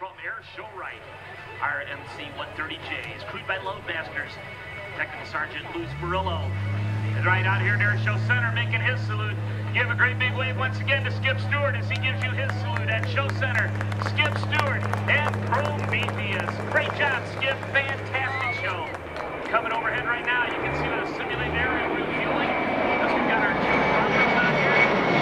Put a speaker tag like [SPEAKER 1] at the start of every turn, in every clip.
[SPEAKER 1] from Air Show Right. Our MC-130J is crewed by Loadmasters, Technical Sergeant Lou Sparillo. And right out here at Air Show Center making his salute. Give a great big wave once again to Skip Stewart as he gives you his salute at Show Center. Skip Stewart and Prometheus. Great job, Skip. Fantastic show. Coming overhead right now, you can see the simulated aerial refueling as we've got our two rockets on here.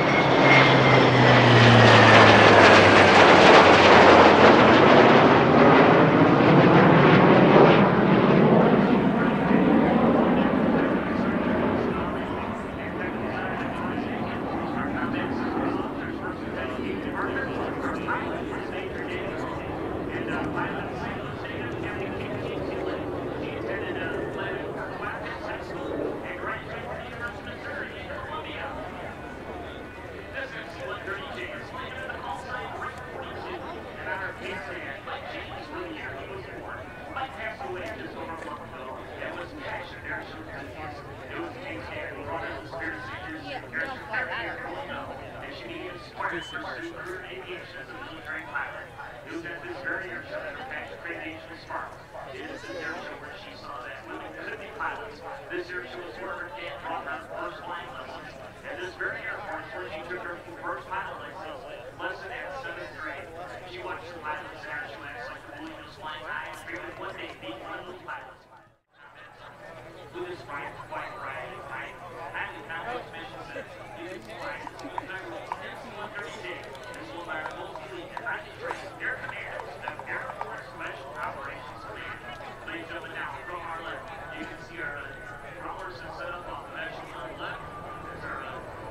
[SPEAKER 1] This air show is where her dad taught her first flying lessons. And this very Air Force where she took her first pilot lesson at 7th grade. She watched the pilots in her show at like the balloon was flying high and figured one day being one of those pilots. Who is flying right? I did not know mission says. You can fly MC-130J. This will be our multi-lead and highly trained Air Command, the Air Force Special Operations Command. Ladies and gentlemen, now from our left, you can see our growlers are set up on the measure on the left. There's our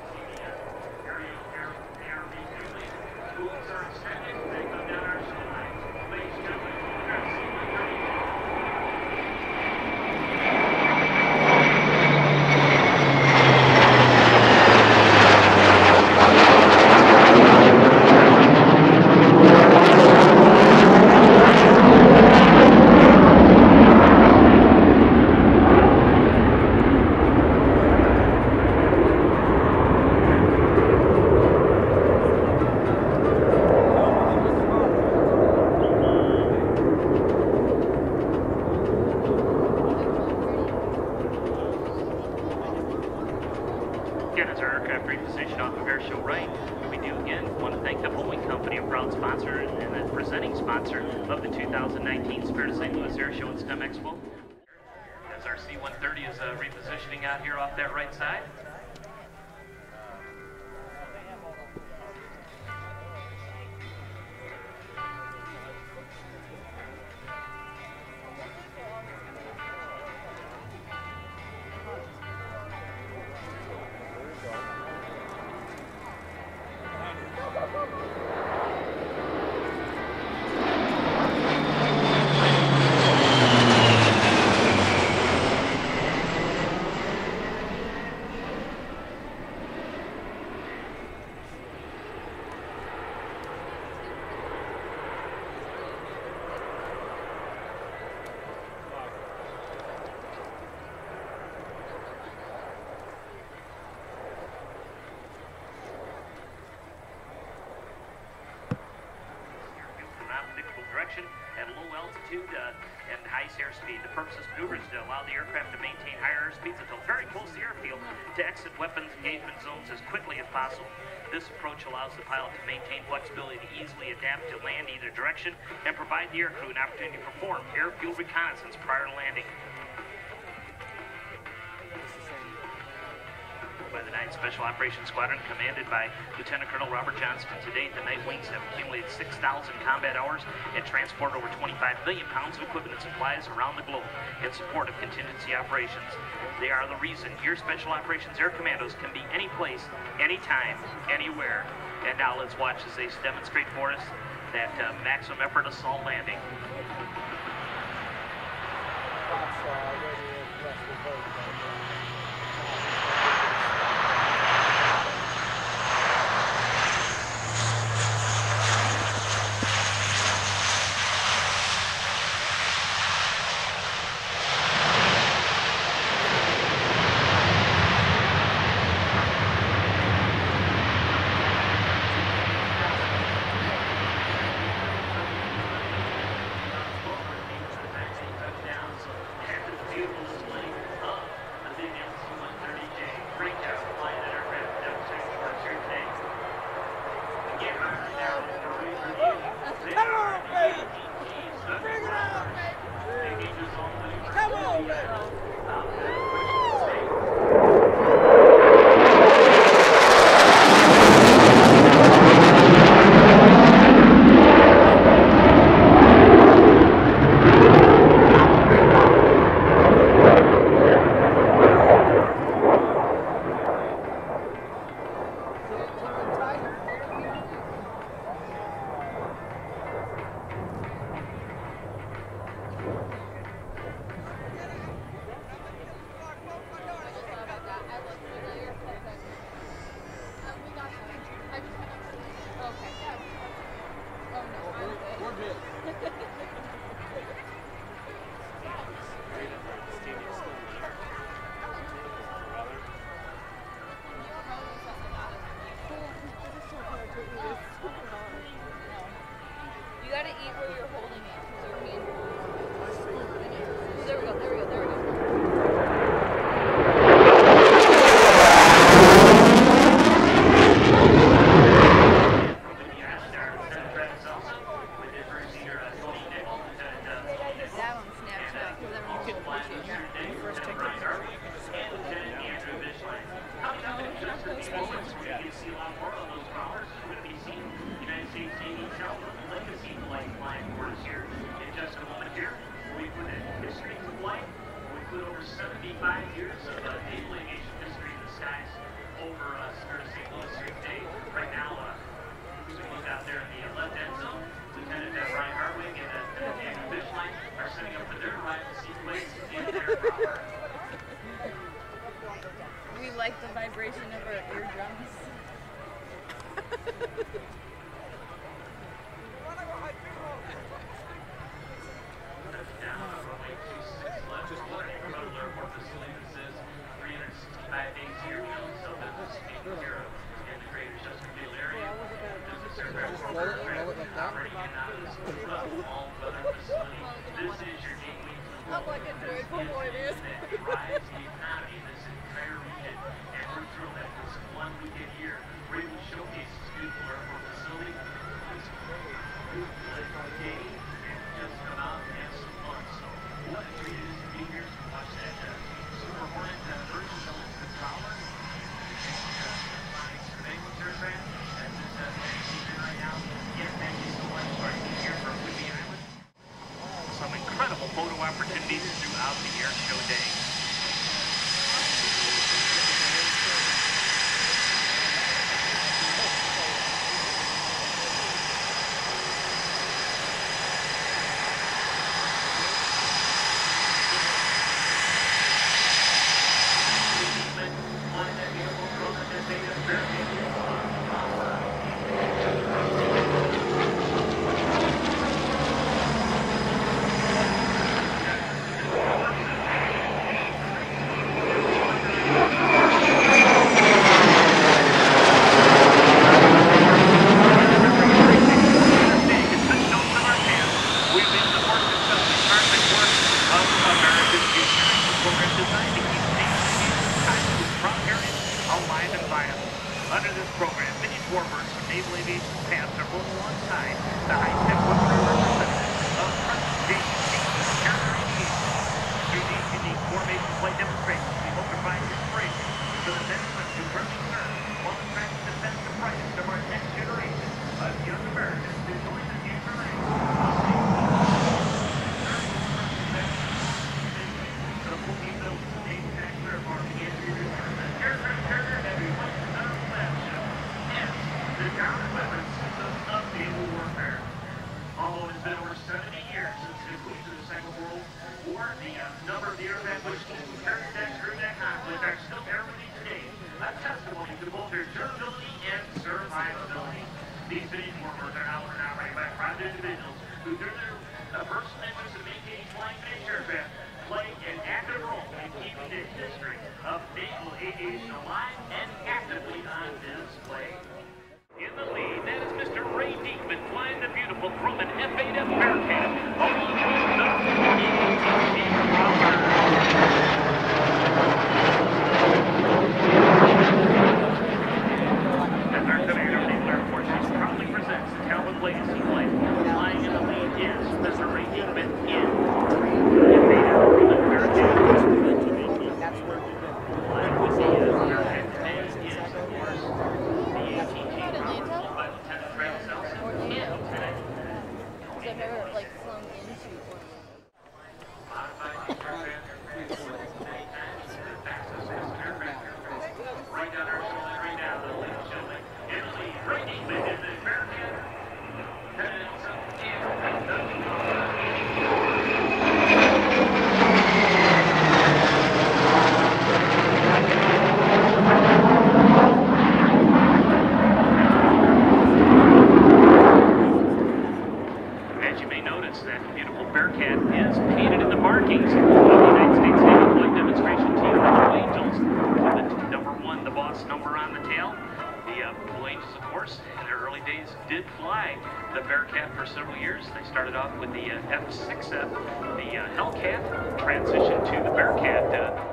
[SPEAKER 1] air refueling. Tools are extended. They come down our show line. Ladies and gentlemen, we're at MC-130J. Again, as our aircraft reposition off of Air Show Right, we do again want to thank the Boeing Company, a proud sponsor and a presenting sponsor of the 2019 Spirit of St. Louis Air Show and STEM Expo. As our C-130 is repositioning out here off that right side. Direction at low altitude and high airspeed. The purpose of this maneuver is to allow the aircraft to maintain higher airspeeds until very close to the airfield to exit weapons engagement zones as quickly as possible. This approach allows the pilot to maintain flexibility to easily adapt to land either direction and provide the aircrew an opportunity to perform airfield reconnaissance prior to landing. By the 9th Special Operations Squadron, commanded by Lieutenant Colonel Robert Johnston. To date, the Night Wings have accumulated 6,000 combat hours and transported over 25 million pounds of equipment and supplies around the globe in support of contingency operations. They are the reason your Special Operations Air Commandos can be any place, anytime, anywhere. And now let's watch as they demonstrate for us that maximum effort assault landing.
[SPEAKER 2] Try to eat where you're holding it, because you're being... There we go, there we go, there we go. That one snaps back, because everyone's so appreciative.
[SPEAKER 1] You first take the picture. Coming up in just a few moments, we're going to see a lot more of those growlers. We're going to be seeing United States Navy itself with the legacy flight flying for us here in just a moment here. We put in history to flight. We put over 75 years of naval aviation history in the skies over St. Louis here today. Right now, we look out there in the left end zone. Lieutenant Ryan Hartwig and Andrew Fishline are setting up for their arrival sequence in their growler.
[SPEAKER 2] We like the vibration of our eardrums.
[SPEAKER 1] This is 365 days here, so business taken care of in the greater Chesterfield area. Business aircraft program operating in and out of this all-weather facility. This is your gateway to
[SPEAKER 2] I'm like a joyful boy, dude.
[SPEAKER 1] that drives the economy in this entire region. And we're thrilled that this one weekend here, we're able to showcase this beautiful airport facility. This beautiful day and just come out and have some fun. So what a treat it is to be here to watch that Super Hornet version of the Growler. Flying surveillance aircraft. That's this season right now. Again, thank you so much for being here from Whidbey Island. Some incredible photo opportunities throughout the air show day. Under this program, many warbirds from naval aviation past are both alongside the high-tech weaponry representatives of present-day carrier aviation. Through these unique formation flight demonstrations, we hope to provide inspiration for the men and women who currently serve while attracting the best and brightest of our next generation of young Americans to join the future ranks of Although it's been over 70 years since the conclusion of the Second World War, the number of the aircraft which carried that during that conflict are still everything today, a testimony to both their durability and survivability. These British warbirds are now operated by private individuals who, through their personal interest in maintaining flying finished aircraft, play an active role in keeping the history of naval aviation alive and actively on display. In the lead, that is Mr. Ray Diekman flying the beautiful Grumman F8F Bearcat along with the EA-18G Growler. As our commander of naval air forces proudly presents the Talbot Legacy flight, flying in the lead is Mr. Ray Diekman in F8F Grumman Bearcat. Flying with the Bearcat today is, of course, the EA-18G by Lieutenant Travis Elson and Lieutenant
[SPEAKER 2] Because I've never, like, flown into one.
[SPEAKER 1] modified aircraft many times, the fastest aircraft right down our shoulder, right now, the lead showing in the lead, Ray Diekman in the Bearcat, Lieutenant Elson and the As you may notice, that beautiful Bearcat is painted in the markings of the United States Naval Flight Demonstration Team, the Blue Angels, with the number 1, the boss number on the tail. The Blue Angels, of course, in their early days did fly the Bearcat for several years. They started off with the F6F, the Hellcat, transitioned to the Bearcat.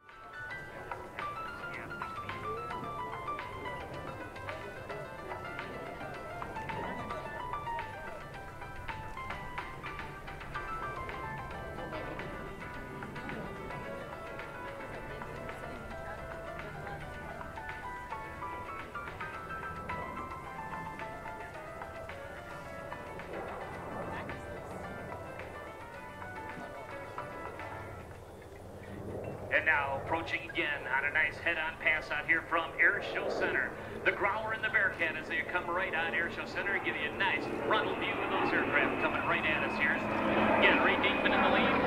[SPEAKER 1] And now approaching again on a nice head-on pass out here from Air Show Center. The Growler and the Bearcat as they come right on Air Show Center and give you a nice frontal view of those aircraft coming right at us here. Again, Ray Dinkman in the lead.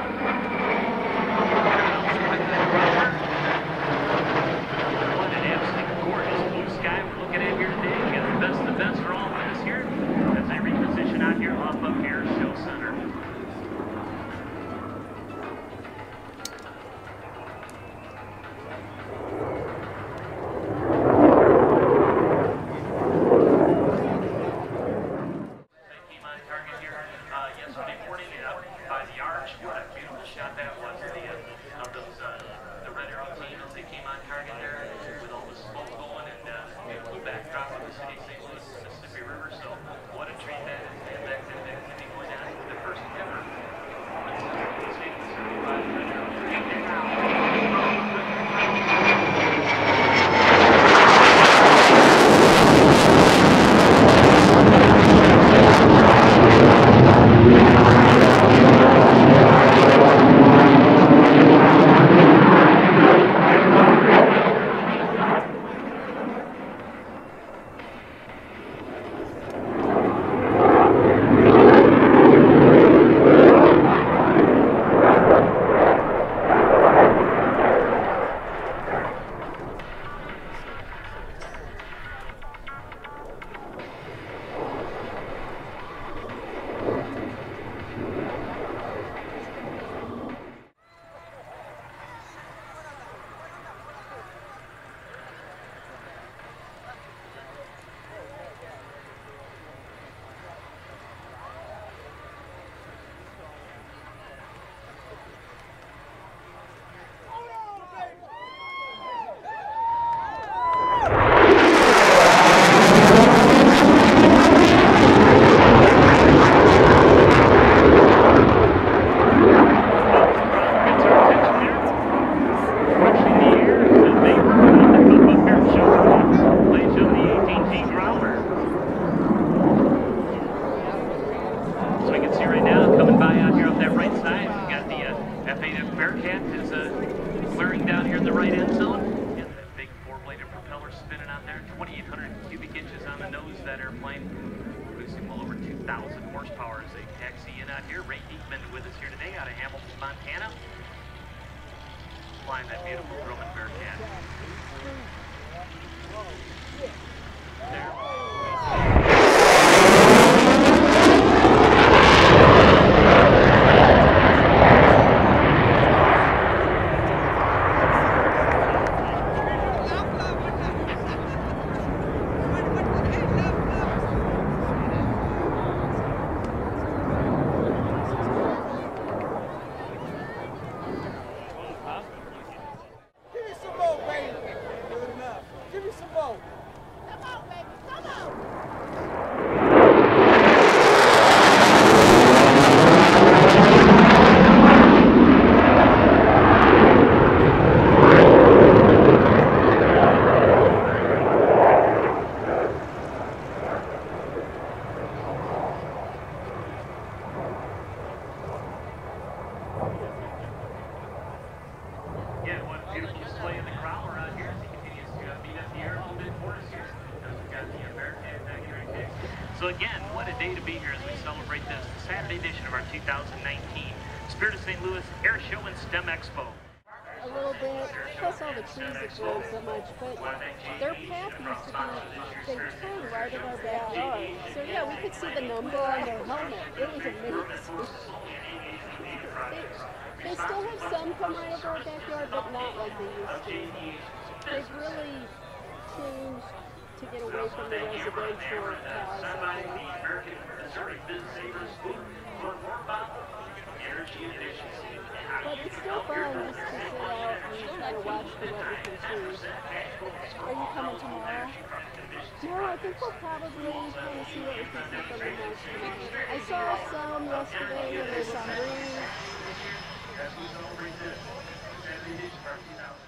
[SPEAKER 1] What an absolutely gorgeous blue sky we're looking at here today. We got the best of the best for all of us here as they reposition out here off of Air Show Center. F8F Bearcat is clearing down here in the right end zone. Again, that big four-bladed propeller spinning out there. 2,800 cubic inches on the nose of that airplane, producing well over 2,000 horsepower as they taxi in out here. Ray Dinkman with us here today out of Hamilton, Montana, flying that beautiful Grumman Bearcat. There. So again, what a day to be here as we celebrate this Saturday edition of our 2019 Spirit of St. Louis Air Show and STEM Expo.
[SPEAKER 3] A little bit, plus all the trees that grow so much, but their path used to be, they turned right in our backyard. So yeah, we could see the number on their helmet. It was amazing. They still have some come right over our backyard, but not like they used to. They've really changed to get away away from the residential cars.
[SPEAKER 1] Sent by the American Missouri Business Savers Booth. Learn more about energy efficiency and how
[SPEAKER 3] But
[SPEAKER 1] you
[SPEAKER 3] it's
[SPEAKER 1] can
[SPEAKER 3] still
[SPEAKER 1] help your
[SPEAKER 3] fun just to
[SPEAKER 1] business
[SPEAKER 3] sit out and kind of watch the what we can see.
[SPEAKER 4] Are you coming tomorrow?
[SPEAKER 3] No, I think we'll probably kind of see what we can see from the house tomorrow. I saw some yesterday and there's some breeze.
[SPEAKER 1] As we celebrate this, 70 days from 2000.